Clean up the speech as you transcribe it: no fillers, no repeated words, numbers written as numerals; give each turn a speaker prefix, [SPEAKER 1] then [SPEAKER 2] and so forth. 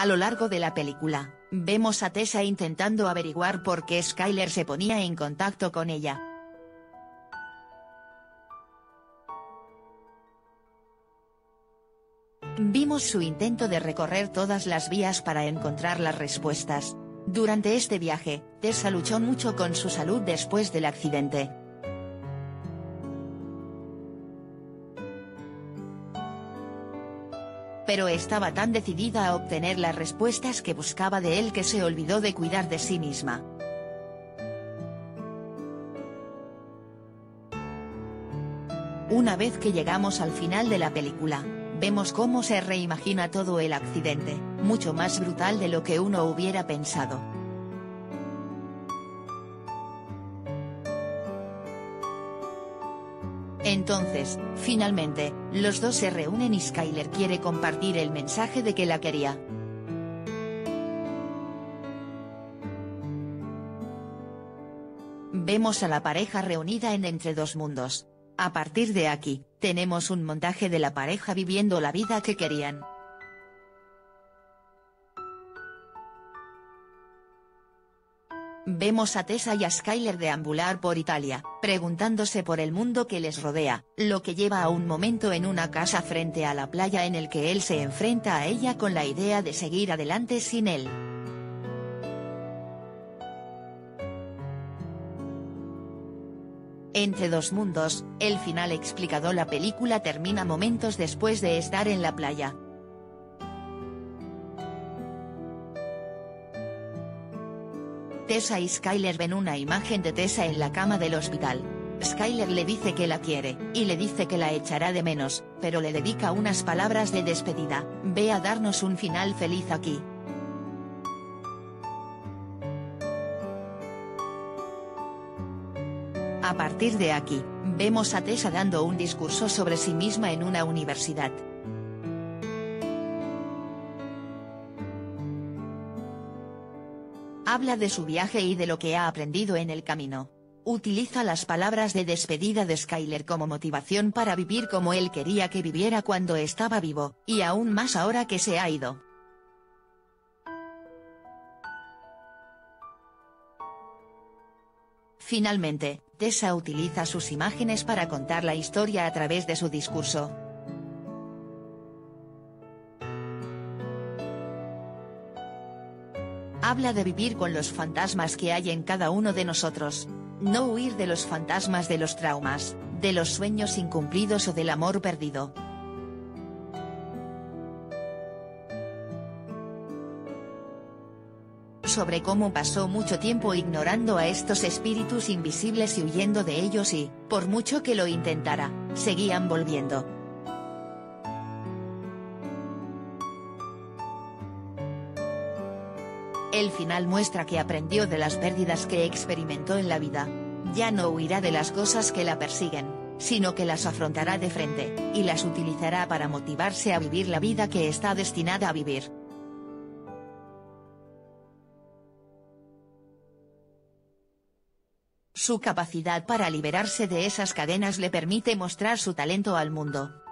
[SPEAKER 1] A lo largo de la película, vemos a Tessa intentando averiguar por qué Skyler se ponía en contacto con ella. Vimos su intento de recorrer todas las vías para encontrar las respuestas. Durante este viaje, Tessa luchó mucho con su salud después del accidente. Pero estaba tan decidida a obtener las respuestas que buscaba de él que se olvidó de cuidar de sí misma. Una vez que llegamos al final de la película, vemos cómo se reimagina todo el accidente, mucho más brutal de lo que uno hubiera pensado. Entonces, finalmente, los dos se reúnen y Skyler quiere compartir el mensaje de que la quería. Vemos a la pareja reunida en Entre dos mundos. A partir de aquí, tenemos un montaje de la pareja viviendo la vida que querían. Vemos a Tessa y a Skyler deambular por Italia, preguntándose por el mundo que les rodea, lo que lleva a un momento en una casa frente a la playa en el que él se enfrenta a ella con la idea de seguir adelante sin él. Entre dos mundos, el final explicado. La película termina momentos después de estar en la playa. Tessa y Skyler ven una imagen de Tessa en la cama del hospital. Skyler le dice que la quiere, y le dice que la echará de menos, pero le dedica unas palabras de despedida: ve a darnos un final feliz aquí. A partir de aquí, vemos a Tessa dando un discurso sobre sí misma en una universidad. Habla de su viaje y de lo que ha aprendido en el camino. Utiliza las palabras de despedida de Skyler como motivación para vivir como él quería que viviera cuando estaba vivo, y aún más ahora que se ha ido. Finalmente, Tessa utiliza sus imágenes para contar la historia a través de su discurso. Habla de vivir con los fantasmas que hay en cada uno de nosotros. No huir de los fantasmas de los traumas, de los sueños incumplidos o del amor perdido. Sobre cómo pasó mucho tiempo ignorando a estos espíritus invisibles y huyendo de ellos y, por mucho que lo intentara, seguían volviendo. El final muestra que aprendió de las pérdidas que experimentó en la vida. Ya no huirá de las cosas que la persiguen, sino que las afrontará de frente, y las utilizará para motivarse a vivir la vida que está destinada a vivir. Su capacidad para liberarse de esas cadenas le permite mostrar su talento al mundo.